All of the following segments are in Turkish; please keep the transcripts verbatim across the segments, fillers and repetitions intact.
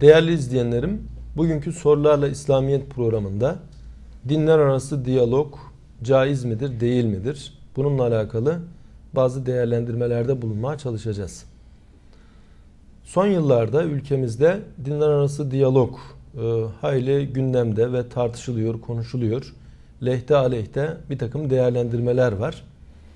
Değerli izleyenlerim, bugünkü Sorularla İslamiyet programında dinler arası diyalog caiz midir, değil midir? Bununla alakalı bazı değerlendirmelerde bulunmaya çalışacağız. Son yıllarda ülkemizde dinler arası diyalog e, hayli gündemde ve tartışılıyor, konuşuluyor. Lehte aleyhte bir takım değerlendirmeler var.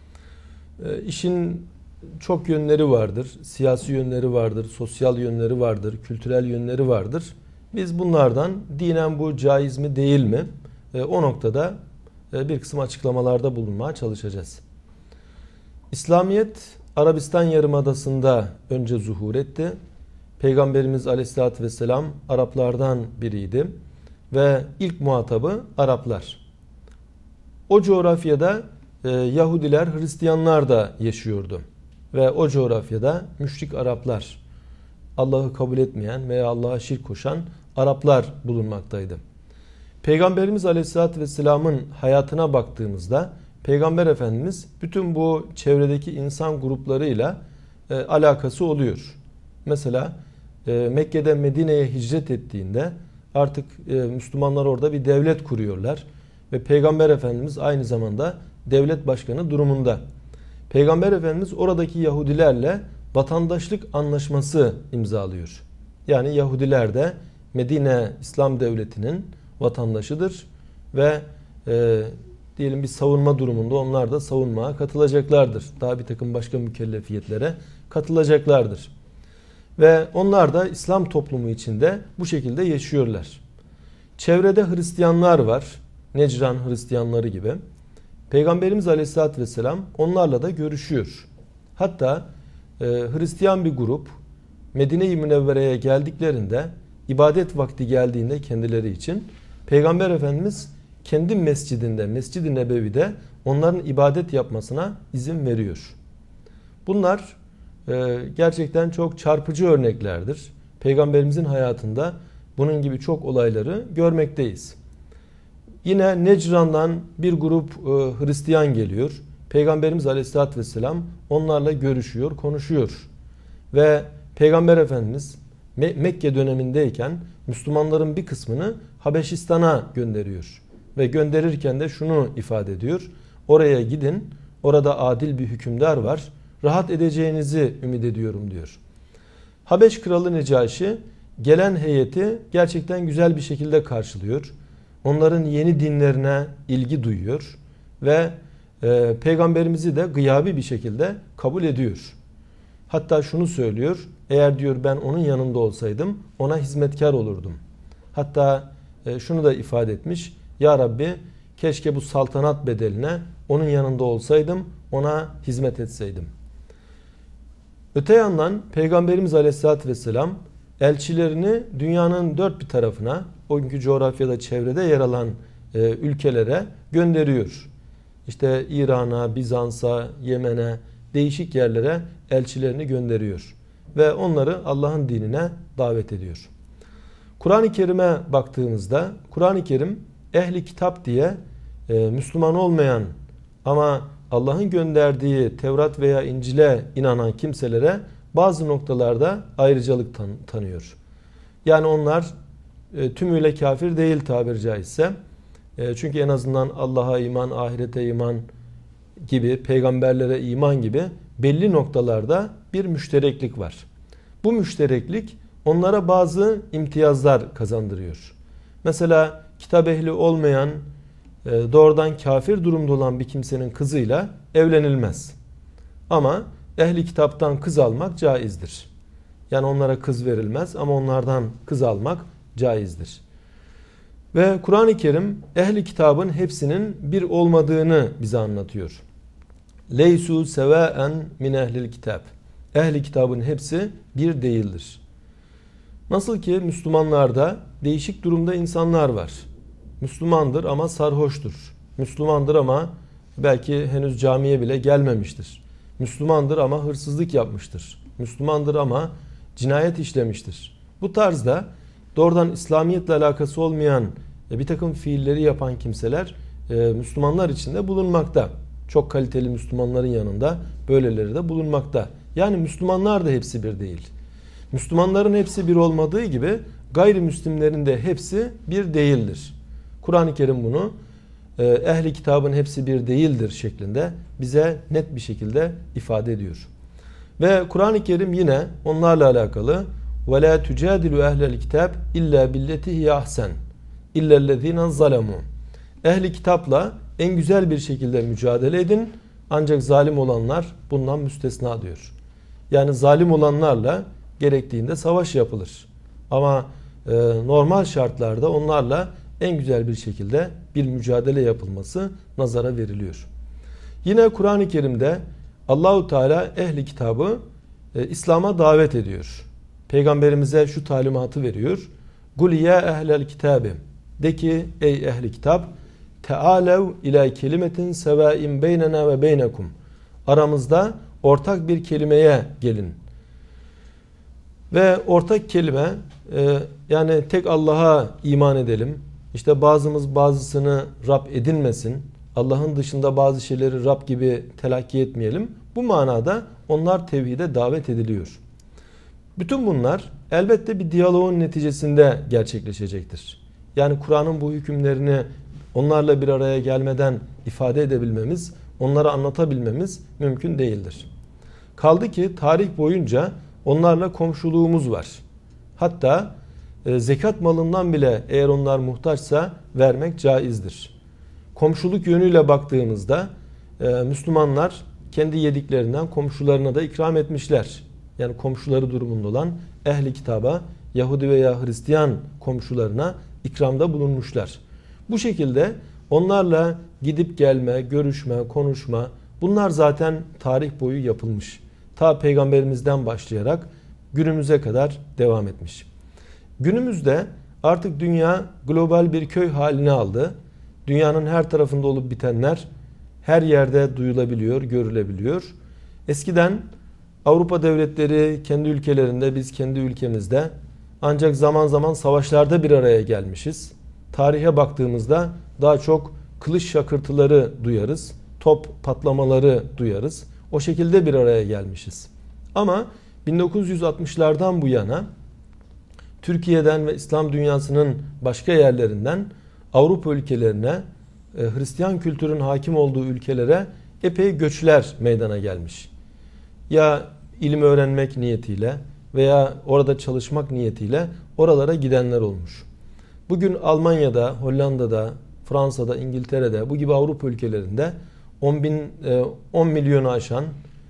E, işin çok yönleri vardır. Siyasi yönleri vardır, sosyal yönleri vardır, kültürel yönleri vardır. Biz bunlardan dinen bu caiz mi değil mi? E, o noktada e, bir kısım açıklamalarda bulunmaya çalışacağız. İslamiyet Arabistan Yarımadası'nda önce zuhur etti. Peygamberimiz Aleyhisselatü Vesselam Araplardan biriydi ve ilk muhatabı Araplar. O coğrafyada e, Yahudiler, Hristiyanlar da yaşıyordu. Ve o coğrafyada müşrik Araplar, Allah'ı kabul etmeyen veya Allah'a şirk koşan Araplar bulunmaktaydı. Peygamberimiz Aleyhisselatü Vesselam'ın hayatına baktığımızda Peygamber Efendimiz bütün bu çevredeki insan gruplarıyla e, alakası oluyor. Mesela e, Mekke'den Medine'ye hicret ettiğinde artık e, Müslümanlar orada bir devlet kuruyorlar. Ve Peygamber Efendimiz aynı zamanda devlet başkanı durumunda. Peygamber Efendimiz oradaki Yahudilerle vatandaşlık anlaşması imzalıyor. Yani Yahudiler de Medine İslam Devleti'nin vatandaşıdır ve e, diyelim bir savunma durumunda onlar da savunmaya katılacaklardır. Daha bir takım başka mükellefiyetlere katılacaklardır. Ve onlar da İslam toplumu içinde bu şekilde yaşıyorlar. Çevrede Hristiyanlar var. Necran Hristiyanları gibi. Peygamberimiz Aleyhisselatü Vesselam onlarla da görüşüyor. Hatta e, Hristiyan bir grup Medine-i Münevvere'ye geldiklerinde ibadet vakti geldiğinde kendileri için Peygamber Efendimiz kendi mescidinde, Mescid-i Nebevi'de onların ibadet yapmasına izin veriyor. Bunlar e, gerçekten çok çarpıcı örneklerdir. Peygamberimizin hayatında bunun gibi çok olayları görmekteyiz. Yine Necran'dan bir grup e, Hristiyan geliyor. Peygamberimiz Aleyhisselatü Vesselam onlarla görüşüyor, konuşuyor. Ve Peygamber Efendimiz Me- Mekke dönemindeyken Müslümanların bir kısmını Habeşistan'a gönderiyor. Ve gönderirken de şunu ifade ediyor. Oraya gidin, orada adil bir hükümdar var. Rahat edeceğinizi ümit ediyorum diyor. Habeş Kralı Necaşi gelen heyeti gerçekten güzel bir şekilde karşılıyor. Onların yeni dinlerine ilgi duyuyor ve e, Peygamberimizi de gıyabi bir şekilde kabul ediyor. Hatta şunu söylüyor, eğer diyor ben onun yanında olsaydım ona hizmetkar olurdum. Hatta e, şunu da ifade etmiş, Ya Rabbi keşke bu saltanat bedeline onun yanında olsaydım, ona hizmet etseydim. Öte yandan Peygamberimiz Aleyhisselatü Vesselam elçilerini dünyanın dört bir tarafına, o günkü coğrafyada çevrede yer alan e, ülkelere gönderiyor. İşte İran'a, Bizans'a, Yemen'e, değişik yerlere elçilerini gönderiyor. Ve onları Allah'ın dinine davet ediyor. Kur'an-ı Kerim'e baktığımızda, Kur'an-ı Kerim ehli kitap diye e, Müslüman olmayan ama Allah'ın gönderdiği Tevrat veya İncil'e inanan kimselere bazı noktalarda ayrıcalık tan tanıyor. Yani onlar e, tümüyle kafir değil tabiri caizse. E, çünkü en azından Allah'a iman, ahirete iman gibi, peygamberlere iman gibi belli noktalarda bir müştereklik var. Bu müştereklik onlara bazı imtiyazlar kazandırıyor. Mesela kitap ehli olmayan, e, doğrudan kafir durumda olan bir kimsenin kızıyla evlenilmez. Ama ehli kitaptan kız almak caizdir. Yani onlara kız verilmez ama onlardan kız almak caizdir. Ve Kur'an-ı Kerim ehli kitabın hepsinin bir olmadığını bize anlatıyor. Leysu sevaen min ehlil kitab. Ehli kitabın hepsi bir değildir. Nasıl ki Müslümanlarda değişik durumda insanlar var. Müslümandır ama sarhoştur. Müslümandır ama belki henüz camiye bile gelmemiştir. Müslümandır ama hırsızlık yapmıştır. Müslümandır ama cinayet işlemiştir. Bu tarzda doğrudan İslamiyetle alakası olmayan bir takım fiilleri yapan kimseler Müslümanlar içinde bulunmakta. Çok kaliteli Müslümanların yanında böyleleri de bulunmakta. Yani Müslümanlar da hepsi bir değil. Müslümanların hepsi bir olmadığı gibi gayrimüslimlerin de hepsi bir değildir. Kur'an-ı Kerim bunu ehli kitabın hepsi bir değildir şeklinde bize net bir şekilde ifade ediyor. Ve Kur'an-ı Kerim yine onlarla alakalı وَلَا تُجَادِلُوا اَهْلَ الْكِتَابِ اِلَّا بِالَّتِي هِيَ اَحْسَنُ اِلَّا الَّذ۪ينَ ظَلَمُوا. Ehli kitapla en güzel bir şekilde mücadele edin, ancak zalim olanlar bundan müstesna diyor. Yani zalim olanlarla gerektiğinde savaş yapılır. Ama e, normal şartlarda onlarla en güzel bir şekilde bir mücadele yapılması nazara veriliyor. Yine Kur'an-ı Kerim'de Allahu Teala ehli kitabı e, İslam'a davet ediyor. Peygamberimize şu talimatı veriyor. Kul ya ehlel kitabi. De ki ey ehli kitap, tealev ila kelimetin sevain beynena ve beynekum. Aramızda ortak bir kelimeye gelin. Ve ortak kelime e, yani tek Allah'a iman edelim. İşte bazımız bazısını Rab edinmesin. Allah'ın dışında bazı şeyleri Rab gibi telakki etmeyelim. Bu manada onlar tevhide davet ediliyor. Bütün bunlar elbette bir diyaloğun neticesinde gerçekleşecektir. Yani Kur'an'ın bu hükümlerini onlarla bir araya gelmeden ifade edebilmemiz, onlara anlatabilmemiz mümkün değildir. Kaldı ki tarih boyunca onlarla komşuluğumuz var. Hatta e, zekat malından bile eğer onlar muhtaçsa vermek caizdir. Komşuluk yönüyle baktığımızda e, Müslümanlar kendi yediklerinden komşularına da ikram etmişler. Yani komşuları durumunda olan ehli kitaba, Yahudi veya Hristiyan komşularına ikramda bulunmuşlar. Bu şekilde onlarla gidip gelme, görüşme, konuşma bunlar zaten tarih boyu yapılmış. Ta Peygamberimizden başlayarak günümüze kadar devam etmiş. Günümüzde artık dünya global bir köy haline aldı. Dünyanın her tarafında olup bitenler her yerde duyulabiliyor, görülebiliyor. Eskiden Avrupa devletleri kendi ülkelerinde, biz kendi ülkemizde ancak zaman zaman savaşlarda bir araya gelmişiz. Tarihe baktığımızda daha çok kılıç şakırtıları duyarız, top patlamaları duyarız. O şekilde bir araya gelmişiz. Ama bin dokuz yüz altmışlardan bu yana Türkiye'den ve İslam dünyasının başka yerlerinden Avrupa ülkelerine, Hristiyan kültürün hakim olduğu ülkelere epey göçler meydana gelmiş. Ya ilim öğrenmek niyetiyle veya orada çalışmak niyetiyle oralara gidenler olmuş. Bugün Almanya'da, Hollanda'da, Fransa'da, İngiltere'de bu gibi Avrupa ülkelerinde on bin, on milyonu aşan,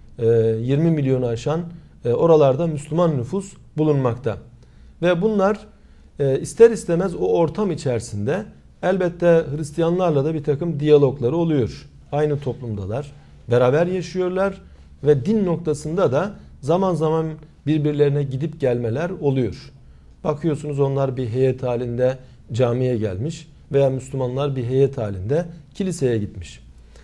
yirmi milyonu aşan oralarda Müslüman nüfus bulunmakta. Ve bunlar ister istemez o ortam içerisinde elbette Hristiyanlarla da bir takım diyalogları oluyor. Aynı toplumdalar, beraber yaşıyorlar ve din noktasında da zaman zaman birbirlerine gidip gelmeler oluyor. Bakıyorsunuz onlar bir heyet halinde camiye gelmiş veya Müslümanlar bir heyet halinde kiliseye gitmiş.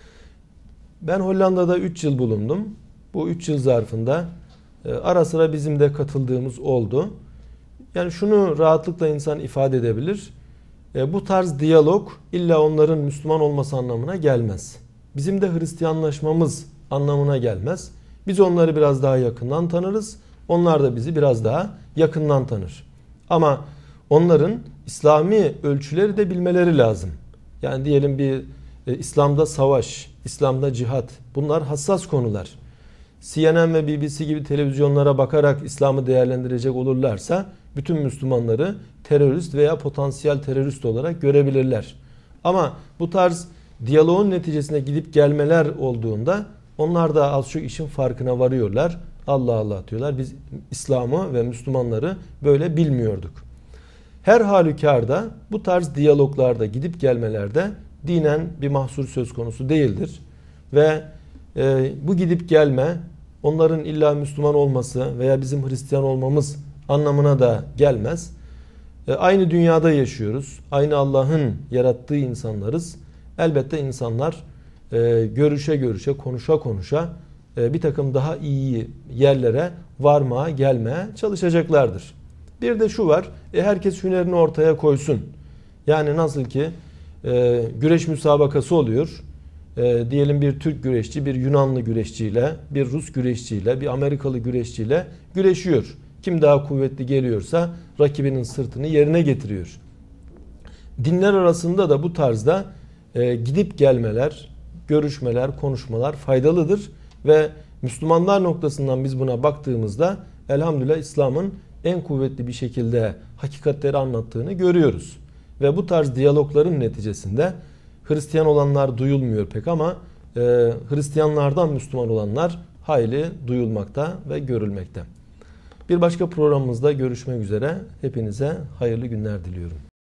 Ben Hollanda'da üç yıl bulundum. Bu üç yıl zarfında ara sıra bizim de katıldığımız oldu. Yani şunu rahatlıkla insan ifade edebilir. Bu tarz diyalog illa onların Müslüman olması anlamına gelmez. Bizim de Hristiyanlaşmamız anlamına gelmez. Biz onları biraz daha yakından tanırız. Onlar da bizi biraz daha yakından tanır. Ama onların İslami ölçüleri de bilmeleri lazım. Yani diyelim bir e, İslam'da savaş, İslam'da cihat, bunlar hassas konular. C N N ve B B C gibi televizyonlara bakarak İslam'ı değerlendirecek olurlarsa bütün Müslümanları terörist veya potansiyel terörist olarak görebilirler. Ama bu tarz diyaloğun neticesinde gidip gelmeler olduğunda onlar da az çok işin farkına varıyorlar. Allah Allah diyorlar. Biz İslam'ı ve Müslümanları böyle bilmiyorduk. Her halükarda bu tarz diyaloglarda gidip gelmelerde dinen bir mahsur söz konusu değildir. Ve e, bu gidip gelme onların illa Müslüman olması veya bizim Hristiyan olmamız anlamına da gelmez. E, aynı dünyada yaşıyoruz. Aynı Allah'ın yarattığı insanlarız. Elbette insanlar e, görüşe görüşe, konuşa konuşa e, bir takım daha iyi yerlere varmaya, gelmeye çalışacaklardır. Bir de şu var, e, herkes hünerini ortaya koysun. Yani nasıl ki e, güreş müsabakası oluyor. E, diyelim bir Türk güreşçi, bir Yunanlı güreşçiyle, bir Rus güreşçiyle, bir Amerikalı güreşçiyle güreşiyor. Kim daha kuvvetli geliyorsa rakibinin sırtını yerine getiriyor. Dinler arasında da bu tarzda e, gidip gelmeler, görüşmeler, konuşmalar faydalıdır ve Müslümanlar noktasından biz buna baktığımızda elhamdülillah İslam'ın en kuvvetli bir şekilde hakikatleri anlattığını görüyoruz. Ve bu tarz diyalogların neticesinde Hristiyan olanlar duyulmuyor pek ama e, Hristiyanlardan Müslüman olanlar hayli duyulmakta ve görülmekte. Bir başka programımızda görüşmek üzere. Hepinize hayırlı günler diliyorum.